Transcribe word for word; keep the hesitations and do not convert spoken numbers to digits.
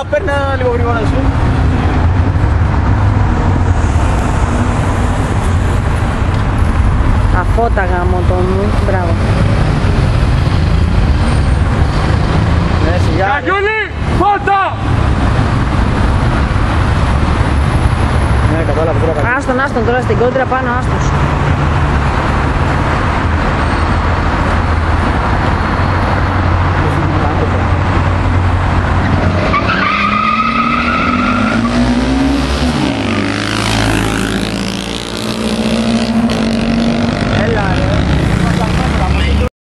παίρνει λίγο γρήγορα σου. Αφώτα γάμο το μου, μπράβο. Ναι, σιγά. Καγιούλη, φώτα! Ναι, κατάλαβα τώρα. Άστον, άστον τώρα στην κόντρα πάνω, άστος.